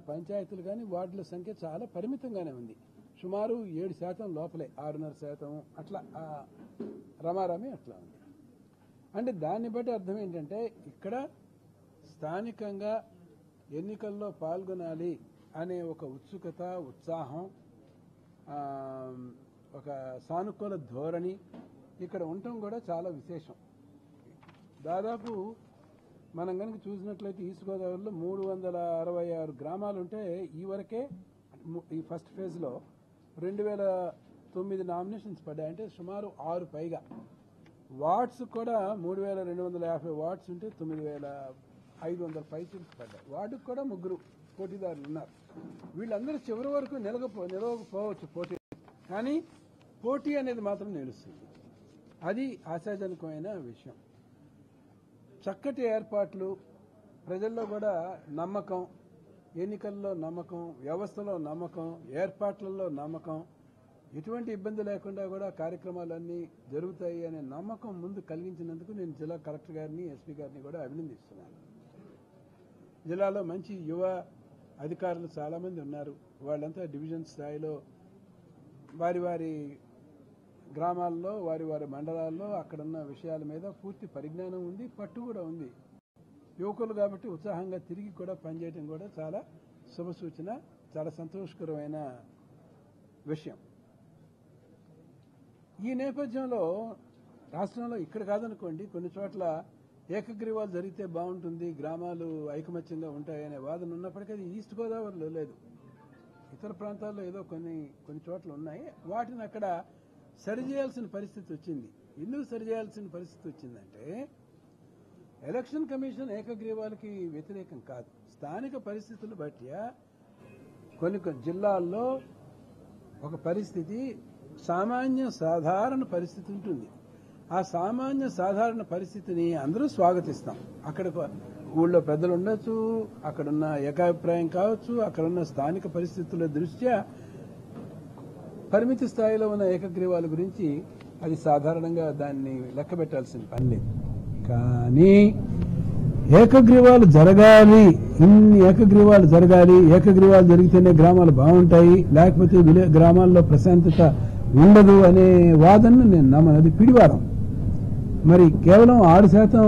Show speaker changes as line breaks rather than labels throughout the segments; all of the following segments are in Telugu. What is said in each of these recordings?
పంచాయతీలు కానీ వార్డుల సంఖ్య చాలా పరిమితంగానే ఉంది. సుమారు 7% లోపలే, 6.5% అట్లా రమారమి అట్లా ఉంది. అంటే దాన్ని బట్టి అర్థం ఏంటంటే ఇక్కడ స్థానికంగా ఎన్నికల్లో పాల్గొనాలి అనే ఒక ఉత్సుకత, ఉత్సాహం, ఒక సానుకూల ధోరణి ఇక్కడ ఉండటం కూడా చాలా విశేషం. దాదాపు మనం కనుక చూసినట్లయితే ఈస్ట్ గోదావరిలో 366 గ్రామాలు ఉంటే ఈ వరకే ఈ ఫస్ట్ ఫేజ్లో 2009 నామినేషన్స్ పడ్డాయి. అంటే సుమారు 6 పైగా. వార్డ్స్ కూడా 3250 వార్డ్స్ ఉంటే 9500 పైచీలకు పడ్డాయి. వార్డుకు కూడా 3 పోటీదారులు ఉన్నారు. వీళ్ళందరూ చివరి వరకు నిలవకపోవచ్చు పోటీ, కానీ పోటీ అనేది మాత్రం నిలుస్తుంది. అది ఆశాజనకమైన విషయం. చక్కటి ఏర్పాట్లు, ప్రజల్లో కూడా నమ్మకం, ఎన్నికల్లో నమ్మకం, వ్యవస్థలో నమ్మకం, ఏర్పాట్లలో నమ్మకం, ఎటువంటి ఇబ్బంది లేకుండా కూడా కార్యక్రమాలన్నీ జరుగుతాయి అనే నమ్మకం ముందు కలిగించినందుకు నేను జిల్లా కలెక్టర్ గారిని, ఎస్పీ గారిని కూడా అభినందిస్తున్నాను. జిల్లాలో మంచి యువ అధికారులు చాలామంది ఉన్నారు. వాళ్ళంతా డివిజన్ స్థాయిలో వారి వారి గ్రామాల్లో, వారి వారి మండలాల్లో అక్కడున్న విషయాల మీద పూర్తి పరిజ్ఞానం ఉంది, పట్టు కూడా ఉంది. యువకులు కాబట్టి ఉత్సాహంగా తిరిగి కూడా పనిచేయడం కూడా చాలా శుభసూచన, చాలా సంతోషకరమైన విషయం. ఈ నేపథ్యంలో రాష్ట్రంలో ఇక్కడ కాదనుకోండి, కొన్ని చోట్ల ఏకగ్రీవాలు జరిగితే బాగుంటుంది, గ్రామాలు ఐకమత్యంగా ఉంటాయనే వాదన ఉన్నప్పటికీ అది ఈస్ట్ గోదావరిలో లేదు. ఇతర ప్రాంతాల్లో ఏదో కొన్ని చోట్ల ఉన్నాయి. వాటిని అక్కడ సరిచేయాల్సిన పరిస్థితి వచ్చింది. ఎందుకు సరిచేయాల్సిన పరిస్థితి వచ్చిందంటే ఎలక్షన్ కమిషన్ ఏకగ్రీవాలకి వ్యతిరేకం కాదు. స్థానిక పరిస్థితులు బట్టి కొన్ని జిల్లాల్లో ఒక పరిస్థితి సామాన్య సాధారణ పరిస్థితి ఉంటుంది. ఆ సామాన్య సాధారణ పరిస్థితిని అందరూ స్వాగతిస్తాం. అక్కడ ఊళ్ళో పెద్దలు ఉండొచ్చు, అక్కడున్న ఏకాభిప్రాయం కావచ్చు, అక్కడున్న స్థానిక పరిస్థితుల దృష్ట్యా పరిమితి స్థాయిలో ఉన్న ఏకగ్రీవాల గురించి అది సాధారణంగా దాన్ని లెక్క పెట్టాల్సిన పని లేదు. కానీ ఏకగ్రీవాలు జరగాలి, ఇన్ని ఏకగ్రీవాలు జరగాలి, ఏకగ్రీవాలు జరిగితేనే గ్రామాలు బాగుంటాయి, లేకపోతే గ్రామాల్లో ప్రశాంతత ఉండదు అనే వాదనను నేను నమ్మను. అది పిడివారం. మరి కేవలం 6%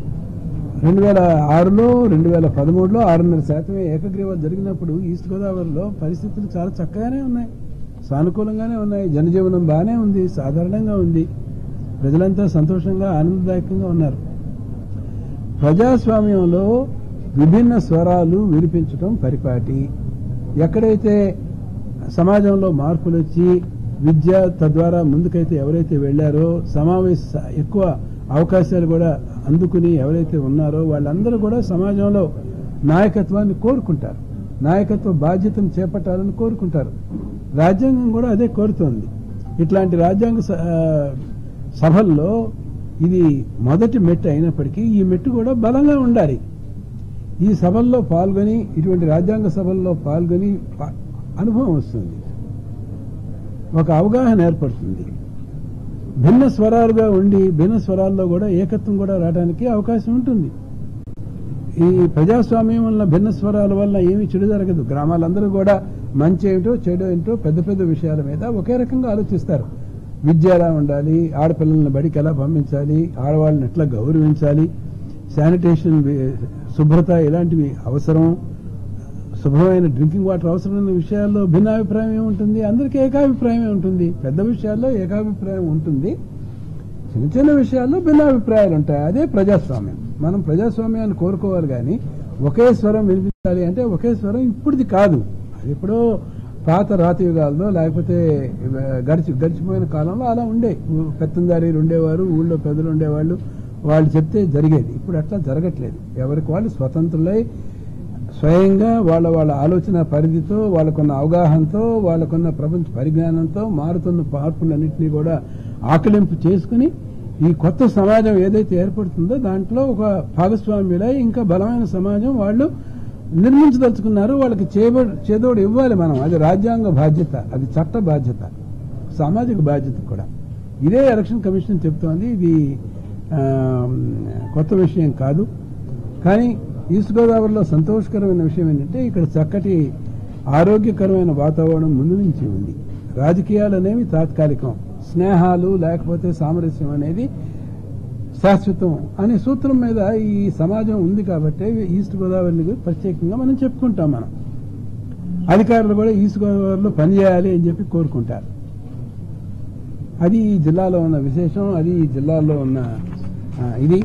2006లో 2013లో 6.5% ఏకగ్రీవాలు జరిగినప్పుడు ఈస్ట్ గోదావరిలో పరిస్థితులు చాలా చక్కగానే ఉన్నాయి, సానుకూలంగానే ఉన్నాయి. జనజీవనం బాగానే ఉంది, సాధారణంగా ఉంది. ప్రజలంతా సంతోషంగా, ఆనందదాయకంగా ఉన్నారు. ప్రజాస్వామ్యంలో విభిన్న స్వరాలు వినిపించడం పరిపాటి. ఎక్కడైతే సమాజంలో మార్పులు వచ్చి విద్య తద్వారా ముందుకైతే ఎవరైతే వెళ్లారో, ఎక్కువ అవకాశాలు కూడా అందుకుని ఎవరైతే ఉన్నారో వాళ్ళందరూ కూడా సమాజంలో నాయకత్వాన్ని కోరుకుంటారు, నాయకత్వ బాధ్యతను చేపట్టాలని కోరుకుంటారు. రాజ్యాంగం కూడా అదే కోరుతోంది. ఇట్లాంటి రాజ్యాంగ సభల్లో ఇది మొదటి మెట్టు అయినప్పటికీ ఈ మెట్టు కూడా బలంగా ఉండాలి. ఈ సభల్లో పాల్గొని, ఇటువంటి రాజ్యాంగ సభల్లో పాల్గొని అనుభవం వస్తుంది, ఒక అవగాహన ఏర్పడుతుంది. భిన్న స్వరాలుగా ఉండి భిన్న స్వరాల్లో కూడా ఏకత్వం కూడా రావడానికి అవకాశం ఉంటుంది. ఈ ప్రజాస్వామ్యం వల్ల, భిన్న స్వరాల వల్ల ఏమీ చెడు జరగదు. గ్రామాలందరూ కూడా మంచి ఏమిటో చెడు ఏంటో పెద్ద పెద్ద విషయాల మీద ఒకే రకంగా ఆలోచిస్తారు. విద్య ఎలా ఉండాలి, ఆడపిల్లలను బడికి ఎలా పంపించాలి, ఆడవాళ్ళని ఎట్లా గౌరవించాలి, శానిటేషన్, శుభ్రత ఇలాంటివి అవసరం, శుభ్రమైన డ్రింకింగ్ వాటర్ అవసరమైన విషయాల్లో భిన్నాభిప్రాయం ఏముంటుంది? అందరికీ ఏకాభిప్రాయమే ఉంటుంది. పెద్ద విషయాల్లో ఏకాభిప్రాయం ఉంటుంది, చిన్న చిన్న విషయాల్లో భిన్నాభిప్రాయాలు ఉంటాయి. అదే ప్రజాస్వామ్యం. మనం ప్రజాస్వామ్యాన్ని కోరుకోవాలి, కానీ ఒకే స్వరం వినిపించాలి అంటే ఒకే స్వరం ఇప్పుడుది కాదు. అది ఎప్పుడో పాత రాతయుగాల్లో, లేకపోతే గడిచిపోయిన కాలంలో అలా ఉండే. పెత్తందారీలు ఉండేవారు, ఊళ్ళో పెద్దలు ఉండేవాళ్ళు, వాళ్ళు చెప్తే జరిగేది. ఇప్పుడు అట్లా జరగట్లేదు. ఎవరికి వాళ్ళు స్వతంత్రులై స్వయంగా వాళ్ళ ఆలోచన పరిధితో, వాళ్ళకున్న అవగాహనతో, వాళ్ళకున్న ప్రపంచ పరిజ్ఞానంతో మారుతున్న మార్పులన్నింటినీ కూడా ఆకలింపు చేసుకుని ఈ కొత్త సమాజం ఏదైతే ఏర్పడుతుందో దాంట్లో ఒక భాగస్వామ్యులై ఇంకా బలమైన సమాజం వాళ్ళు నిర్మించదలుచుకున్నారు. వాళ్ళకి చేదోడు ఇవ్వాలి మనం. అది రాజ్యాంగ బాధ్యత, అది చట్ట బాధ్యత, సామాజిక బాధ్యత కూడా. ఇదే ఎలక్షన్ కమిషన్ చెప్తోంది. ఇది కొత్త విషయం కాదు. కానీ ఈస్ట్ గోదావరిలో సంతోషకరమైన విషయం ఏంటంటే ఇక్కడ చక్కటి ఆరోగ్యకరమైన వాతావరణం ముందు నుంచి ఉంది. రాజకీయాలు అనేవి తాత్కాలికం, స్నేహాలు లేకపోతే సామరస్యం అనేది శాశ్వతం అనే సూత్రం మీద ఈ సమాజం ఉంది కాబట్టి ఈస్ట్ గోదావరిని ప్రత్యేకంగా మనం చెప్పుకుంటాం. మనం అధికారులు కూడా ఈస్ట్ గోదావరిలో పనిచేయాలి అని చెప్పి కోరుకుంటారు. అది ఈ జిల్లాలో ఉన్న విశేషం, అది ఈ జిల్లాలో ఉన్న ఇది.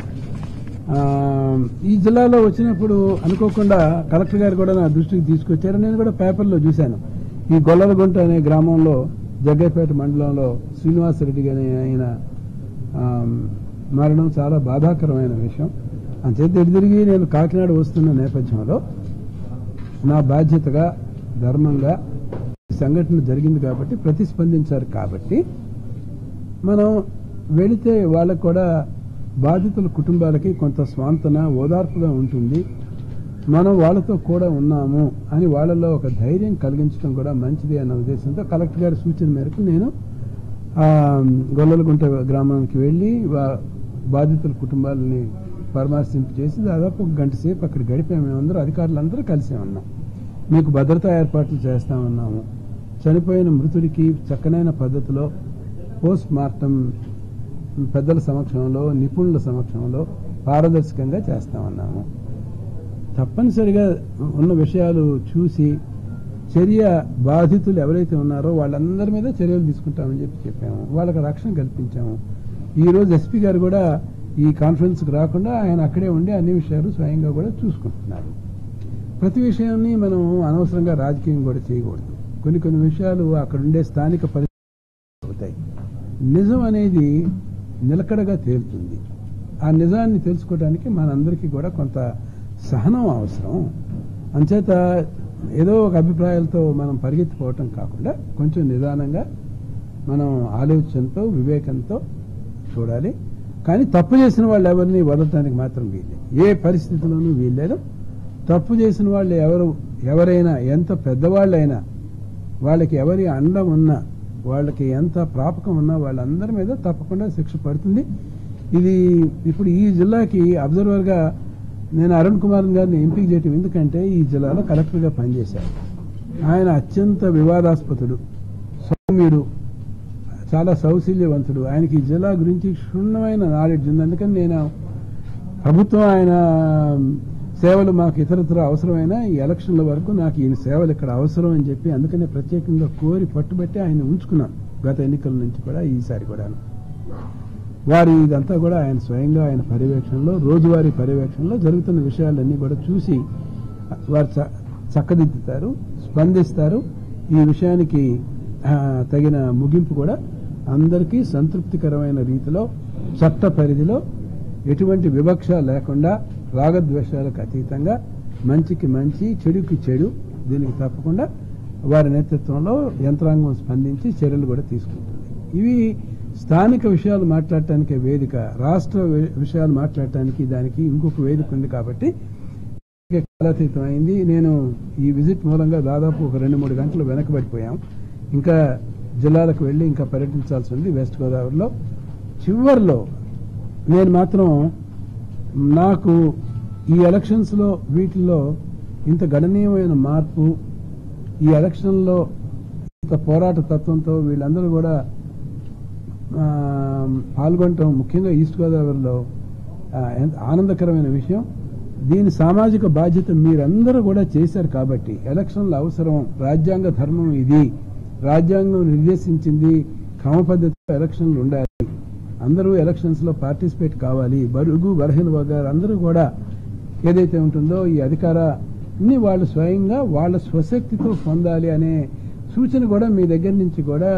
ఈ జిల్లాలో వచ్చినప్పుడు అనుకోకుండా కలెక్టర్ గారు కూడా నా దృష్టికి తీసుకొచ్చారు. నేను కూడా పేపర్లో చూశాను. ఈ గొల్లలగుంట అనే గ్రామంలో జగ్గైపేట మండలంలో శ్రీనివాసరెడ్డి గారి ఆయన మరణం చాలా బాధాకరమైన విషయం. అంచేత తిరిగి నేను కాకినాడ వస్తున్న నేపథ్యంలో నా బాధ్యతగా ధర్మంగా ఈ సంఘటన జరిగింది కాబట్టి ప్రతిస్పందించారు. కాబట్టి మనం వెళితే వాళ్ళకు కూడా బాధితుల కుటుంబాలకి కొంత స్వాంతన ఓదార్పుగా ఉంటుంది. మనం వాళ్ళతో కూడా ఉన్నాము అని వాళ్ళలో ఒక ధైర్యం కలిగించడం కూడా మంచిది అన్న ఉద్దేశంతో కలెక్టర్ గారి సూచన మేరకు నేను గొల్లలగుంట గ్రామానికి వెళ్లి బాధితుల కుటుంబాలని పరామర్శింపు చేసి దాదాపు 1 గంట సేపు అక్కడ గడిపాము. మేమందరూ అధికారులందరూ కలిసే ఉన్నాం. మీకు భద్రతా ఏర్పాట్లు చేస్తామన్నాము. చనిపోయిన మృతుడికి చక్కనైన పద్ధతిలో పోస్ట్ మార్టం పెద్దల సమక్షంలో, నిపుణుల సమక్షంలో పారదర్శకంగా చేస్తామన్నాము. తప్పనిసరిగా ఉన్న విషయాలు చూసి చర్య బాధితులు ఎవరైతే ఉన్నారో వాళ్ళందరి మీద చర్యలు తీసుకుంటామని చెప్పాము. వాళ్ళకి రక్షణ కల్పించాము. ఈ రోజు ఎస్పీ గారు కూడా ఈ కాన్ఫరెన్స్కి రాకుండా ఆయన అక్కడే ఉండి అన్ని విషయాలు స్వయంగా కూడా చూసుకుంటున్నారు. ప్రతి విషయాన్ని మనం అనవసరంగా రాజకీయం కూడా చేయకూడదు. కొన్ని విషయాలు అక్కడ ఉండే స్థానిక పరిస్థితులు అవుతాయి. నిజం అనేది నిలకడగా తేలుతుంది. ఆ నిజాన్ని తెలుసుకోవడానికి మనందరికీ కూడా కొంత సహనం అవసరం. అంచేత ఏదో ఒక అభిప్రాయాలతో మనం పరిగెత్తిపోవటం కాకుండా కొంచెం నిదానంగా మనం ఆలోచనతో వివేకంతో చూడాలి. కానీ తప్పు చేసిన వాళ్ళు ఎవరిని వదలటానికి మాత్రం వీల్లేదు. ఏ పరిస్థితుల్లోనూ వీల్లేదు. తప్పు చేసిన వాళ్ళు ఎవరైనా ఎంత పెద్దవాళ్ళైనా, వాళ్ళకి ఎవరి అండం ఉన్నా, వాళ్ళకి ఎంత ప్రాపకం ఉన్నా వాళ్ళందరి మీద తప్పకుండా శిక్ష పడుతుంది. ఇది ఇప్పుడు ఈ జిల్లాకి అబ్జర్వర్గా నేను అరుణ్ కుమార్ గారిని ఎంపిక చేయటం ఎందుకంటే ఈ జిల్లాలో కలెక్టర్గా పనిచేశారు. ఆయన అత్యంత వివాదాస్పదుడు, సౌమ్యుడు, చాలా సౌశల్యవంతుడు. ఆయనకి ఈ జిల్లా గురించి క్షుణ్ణమైన నాలెడ్జ్ ఉంది. అందుకని నేను ప్రభుత్వం ఆయన సేవలు మాకు ఇతరత్ర అవసరమైన ఈ ఎలక్షన్ల వరకు నాకు ఈయన సేవలు ఇక్కడ అవసరం అని చెప్పి అందుకనే ప్రత్యేకంగా కోరి పట్టుబట్టి ఆయన ఉంచుకున్నాను. గత ఎన్నికల నుంచి కూడా ఈసారి కూడా వారి ఇదంతా కూడా ఆయన స్వయంగా ఆయన పర్యవేక్షణలో, రోజువారీ పర్యవేక్షణలో జరుగుతున్న విషయాలన్నీ కూడా చూసి వారు చక్కదిద్దుతారు, స్పందిస్తారు. ఈ విషయానికి తగిన ముగింపు కూడా అందరికీ సంతృప్తికరమైన రీతిలో, చట్ట పరిధిలో, ఎటువంటి వివక్ష లేకుండా, రాగద్వేషాలకు అతీతంగా, మంచికి మంచి, చెడుకి చెడు, దీనికి తప్పకుండా వారి నేతృత్వంలో యంత్రాంగం స్పందించి చర్యలు కూడా తీసుకుంటుంది. ఇవి స్థానిక విషయాలు మాట్లాడటానికి వేదిక, రాష్ట్ర విషయాలు మాట్లాడటానికి దానికి ఇంకొక వేదిక ఉంది. కాబట్టి కాలాతీతం అయింది. నేను ఈ విజిట్ మూలంగా దాదాపు ఒక 2-3 గంటలు వెనకబడిపోయాం. ఇంకా జిల్లాలకు వెళ్ళి ఇంకా పర్యటించాల్సి ఉంది వెస్ట్ గోదావరిలో. చివరిలో నేను మాత్రం నాకు ఈ ఎలక్షన్స్లో వీటిల్లో ఇంత గణనీయమైన మార్పు, ఈ ఎలక్షన్లో ఇంత పోరాట తత్వంతో వీళ్ళందరూ కూడా పాల్గొనటం ముఖ్యంగా ఈస్ట్ గోదావరిలో ఆనందకరమైన విషయం. దీని సామాజిక బాధ్యత మీరందరూ కూడా చేశారు కాబట్టి ఎలక్షన్ల అవసరం, రాజ్యాంగ ధర్మం ఇది, రాజ్యాంగం నిర్దేశించింది, క్రమ పద్ధతిలో ఎలక్షన్లు ఉండాలి, అందరూ ఎలక్షన్స్ లో పార్టిసిపేట్ కావాలి, బరుగు బలహీన వర్గాలు అందరూ కూడా ఏదైతే ఉంటుందో ఈ అధికారాన్ని వాళ్ళు స్వయంగా వాళ్ళ స్వశక్తితో పొందాలి అనే సూచన కూడా మీ దగ్గర నుంచి కూడా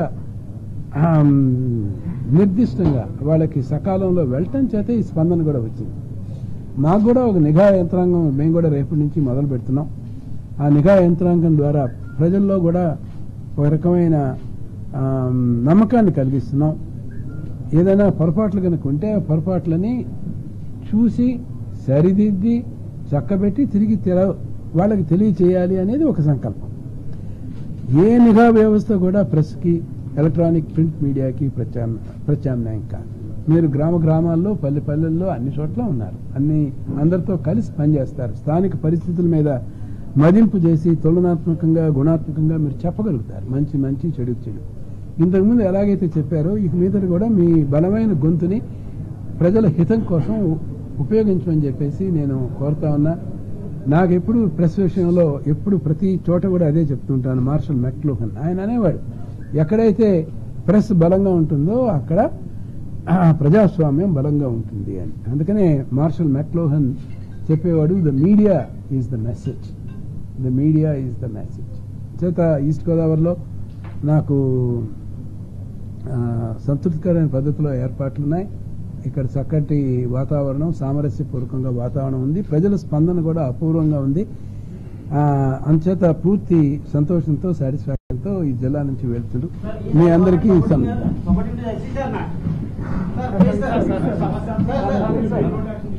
నిర్దిష్టంగా వాళ్ళకి సకాలంలో వెళ్ళటం చేత ఈ స్పందన కూడా వచ్చింది. మాకు కూడా ఒక నిఘా యంత్రాంగం మేము కూడా రేపటి నుంచి మొదలు పెడుతున్నాం. ఆ నిఘా యంత్రాంగం ద్వారా ప్రజల్లో కూడా ఒక రకమైన నమ్మకాన్ని కలిగిస్తున్నాం. ఏదైనా పొరపాట్లు కనుక ఉంటే ఆ పొరపాట్లని చూసి సరిదిద్ది చక్కబెట్టి తిరిగి వాళ్ళకి తెలియచేయాలి అనేది ఒక సంకల్పం. ఏ నిఘా వ్యవస్థ కూడా ప్రెస్కి, ఎలక్ట్రానిక్ ప్రింట్ మీడియాకి ప్రత్యామ్నాయం కాదు. మీరు గ్రామాల్లో పల్లెల్లో అన్ని చోట్ల ఉన్నారు. అందరితో కలిసి పనిచేస్తారు. స్థానిక పరిస్థితుల మీద మదింపు చేసి తులనాత్మకంగా గుణాత్మకంగా మీరు చెప్పగలుగుతారు. మంచి చెడు. ఇంతకుముందు ఎలాగైతే చెప్పారో ఇక మీద కూడా మీ బలమైన గొంతుని ప్రజల హితం కోసం ఉపయోగించమని చెప్పేసి నేను కోరుతా ఉన్నా. నాకెప్పుడు ప్రెస్ విషయంలో ఎప్పుడు ప్రతి చోట కూడా అదే చెప్తుంటాను. మార్షల్ మెక్లూహన్ ఆయన అనేవాడు, ఎక్కడైతే ప్రెస్ బలంగా ఉంటుందో అక్కడ ప్రజాస్వామ్యం బలంగా ఉంటుంది అని. అందుకనే మార్షల్ మెక్లూహన్ చెప్పేవాడు, the media is the message. చేత ఈస్ట్ గోదావరిలో నాకు సంతృప్తికరమైన పద్ధతిలో ఏర్పాట్లున్నాయి. ఇక్కడ చక్కటి వాతావరణం, సామరస్యపూర్వకంగా వాతావరణం ఉంది. ప్రజల స్పందన కూడా అపూర్వంగా ఉంది. అంచేత పూర్తి సంతోషంతో సాటిస్ఫాక్షన్తో ఈ జిల్లా నుంచి వెళ్తుడు మీ అందరికీ